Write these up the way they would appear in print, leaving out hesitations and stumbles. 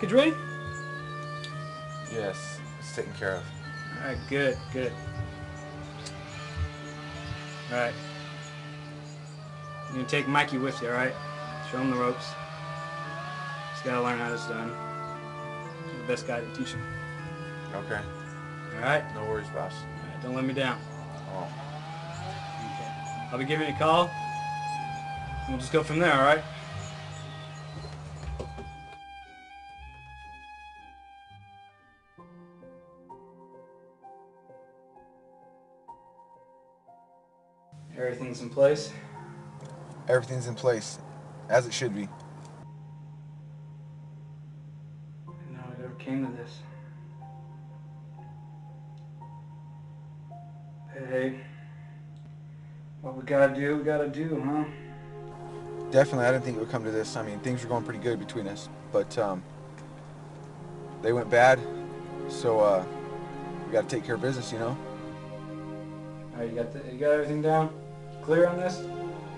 package ready? Yes, it's taken care of. All right, good, good. All right. You're gonna take Mikey with you, all right? Show him the ropes. He's gotta learn how it's done. You're the best guy to teach him. Okay. All right? No worries, boss. All right, don't let me down. Oh. Okay. I'll be giving you a call. We'll just go from there, all right? Everything's in place? Everything's in place, as it should be. I didn't know it ever came to this. Hey, what we gotta do, huh? Definitely, I didn't think it would come to this. I mean, things were going pretty good between us, but they went bad, so we got to take care of business, you know? All right, you got everything down? Clear on this?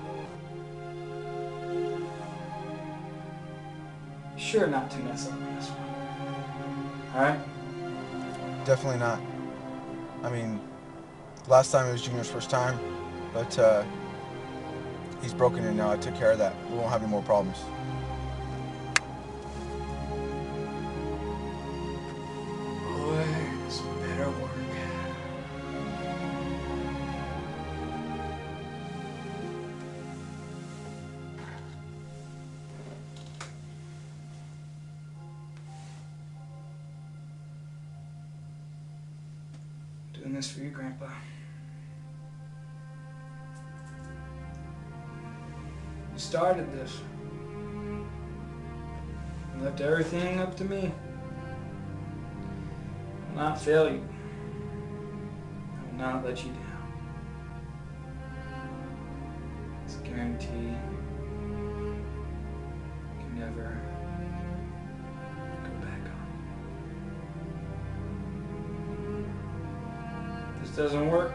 Sure not to mess up on this one. Alright? Definitely not. I mean, last time it was Junior's first time, but he's broken in now. I took care of that. We won't have any more problems. Boy, this better work. Doing this for you, Grandpa. You started this. You left everything up to me. I will not fail you. I will not let you down. It's a guarantee. You can never go back on. If this doesn't work,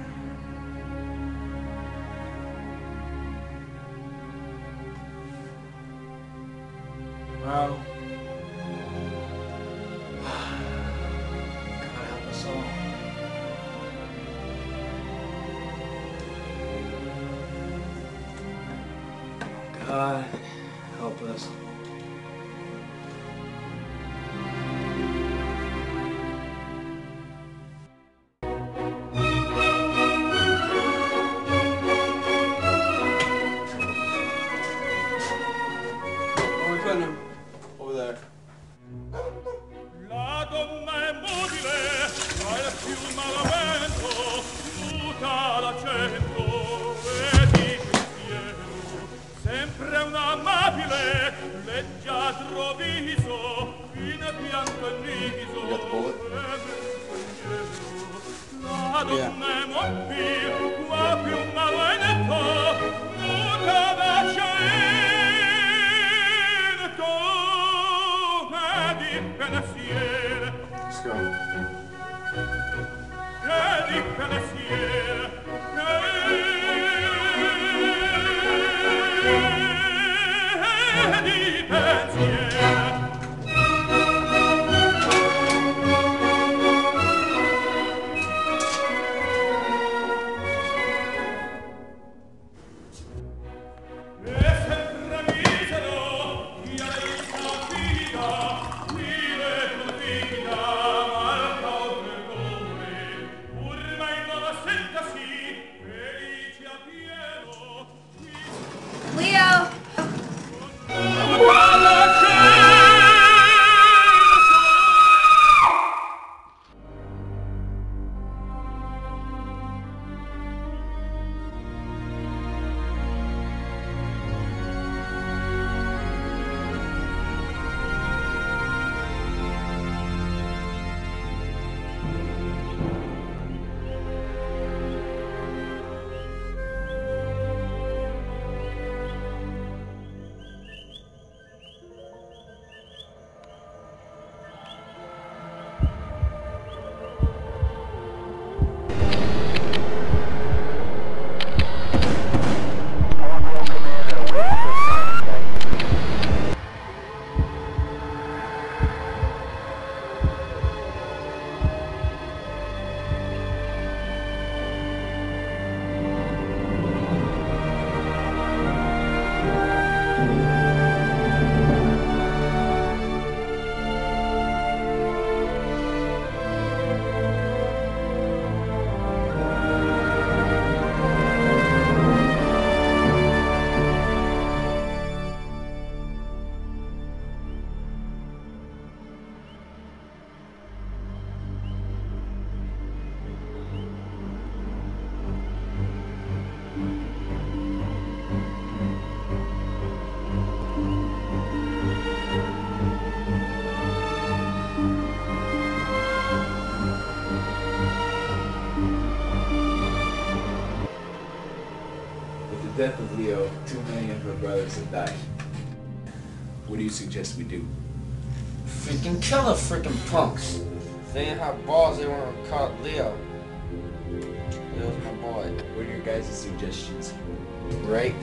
well, God help us all. God help us. Where are we putting him? Over there. La donna è mobile, tra il fiume all'avvento, muta l'accento e di pensiero. Sempre un'amabile, leggiadro viso, in pianto e riso. You got the bullet? La donna è mobile, qua più maledetto, muta l'accento. Let's go. death of Leo, too many of her brothers have died. What do you suggest we do? Freaking kill the freaking punks. If they didn't have balls, they wouldn't have caught Leo. Leo's my boy. What are your guys' suggestions? Right?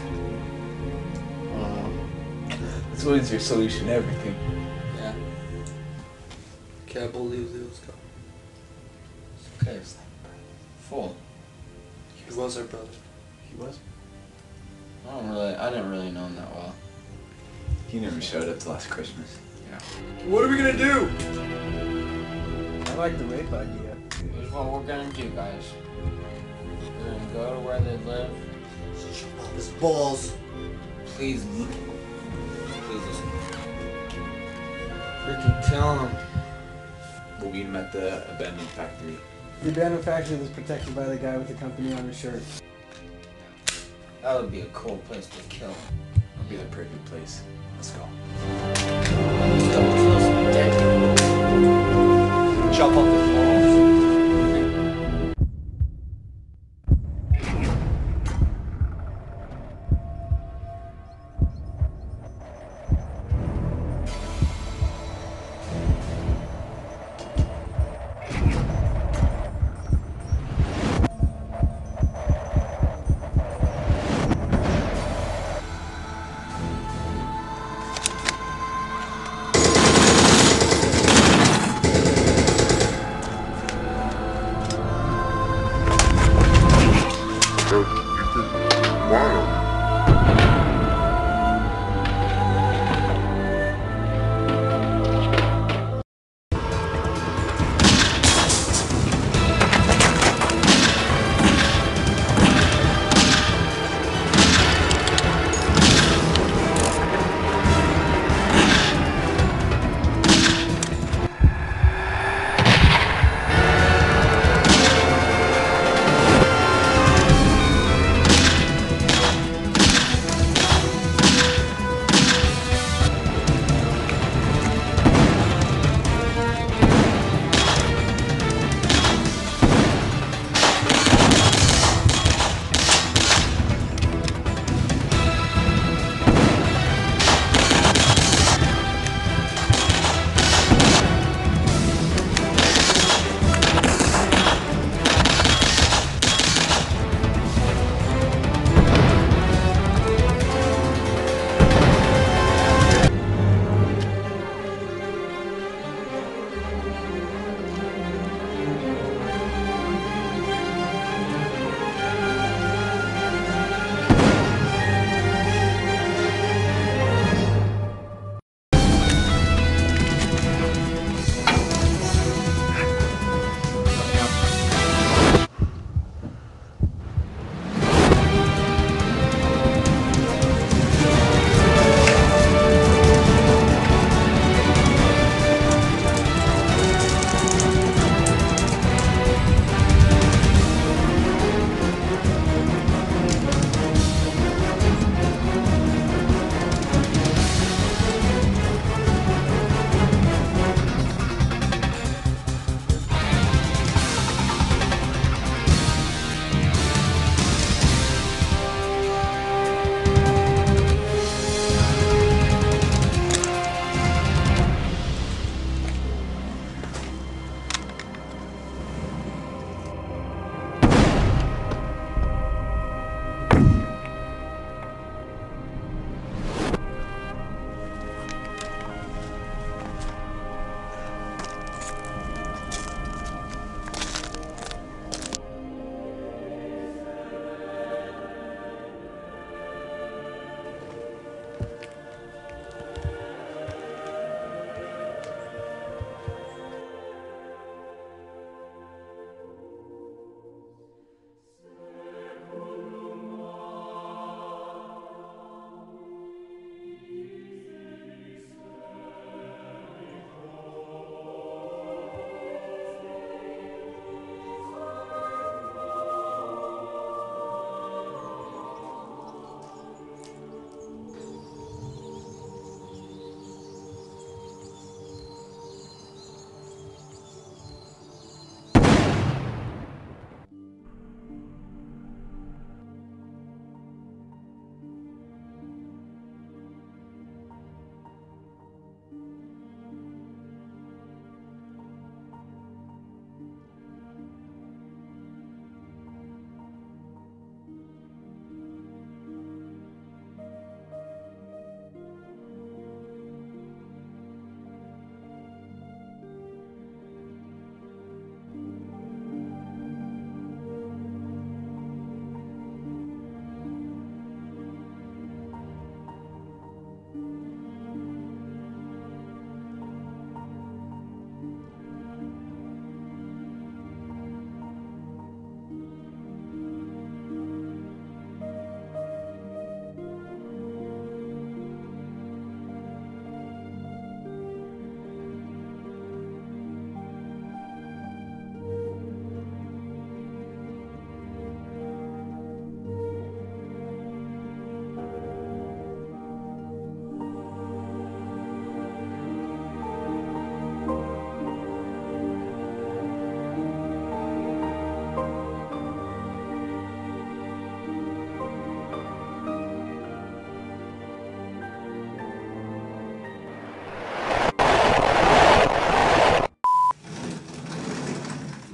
That's always your solution to everything. Yeah. Can't believe Leo's gone. It's okay. Full. He was our brother. He was? I didn't really know him that well. He never showed up to last Christmas. Yeah. What are we gonna do? I like the rape idea. Here's what we're gonna do, guys. We're gonna go to where they live. His balls. Please listen. Freaking kill him. We'll meet him at the abandoned factory. The abandoned factory was protected by the guy with the company on his shirt. That would be a cool place to kill him. That'll be the perfect place. Let's go. Let's go kill some dead people. Chop off the balls.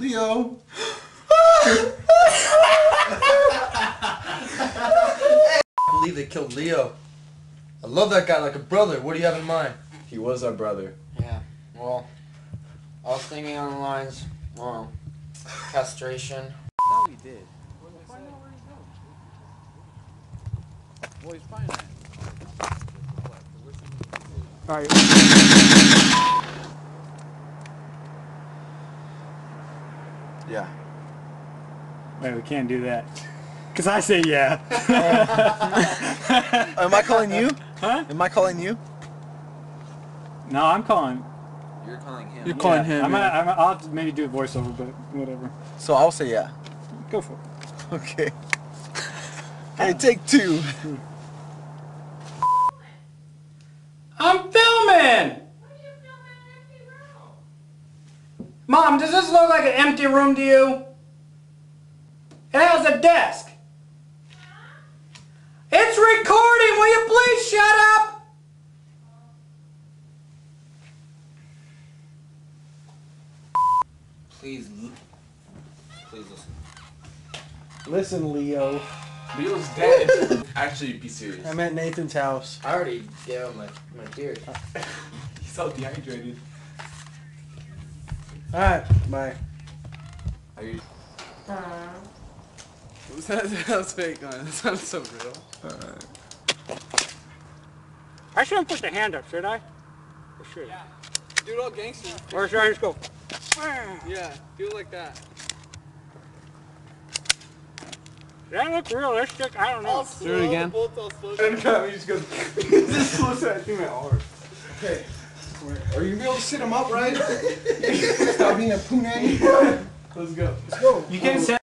Leo. I believe they killed Leo. I love that guy like a brother. What do you have in mind? He was our brother. Yeah, well, I was thinking on the lines, well, castration. thought we did. Find out where he's going. Well, he's fine. Alright. Yeah. Wait, we can't do that. Cause I say yeah. Am I calling you? Huh? Am I calling you? No, I'm calling. You're calling him. You're calling Yeah, him. I'll have to maybe do a voiceover, but whatever. So I'll say yeah. Go for it. Okay. Okay, take 2. I'm filming! Mom, does this look like an empty room to you? It has a desk. It's recording! Will you please shut up? Please listen. Listen, Leo. Leo's dead. Actually, be serious. I'm at Nathan's house. I already gave him my beard. He's all dehydrated. Alright, bye. Are you? That was fake, man. That sounds so real. I shouldn't put the hand up, should I? Or should I? Do it all gangster. Or should I just go? Yeah, do it like that. Does that look realistic? I don't know. Do it again. And he just goes, this close to my arm. Okay. Are you gonna be able to sit him up, right? Stop being a punani. Let's go. Let's go. You can say